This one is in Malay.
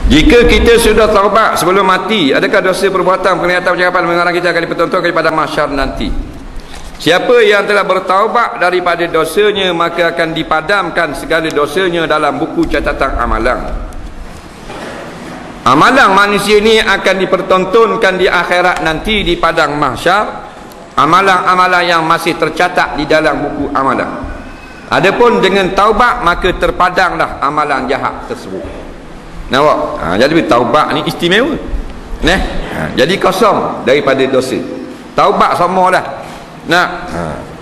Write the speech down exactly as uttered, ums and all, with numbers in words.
Jika kita sudah taubat sebelum mati, adakah dosa perbuatan, penglihatan, percakapan mengarang kita akan dipertontonkan pada mahsyar nanti? Siapa yang telah bertaubat daripada dosanya, maka akan dipadamkan segala dosanya dalam buku catatan amalan. Amalan manusia ini akan dipertontonkan di akhirat nanti di padang mahsyar. Amalan-amalan yang masih tercatat di dalam buku amalan. Adapun dengan taubat, maka terpadanglah amalan jahat tersebut. Nampak? Ha, jadi taubat ni istimewa. Nah, ha, jadi kosong daripada dosa. Taubat semualah. Nah, ha.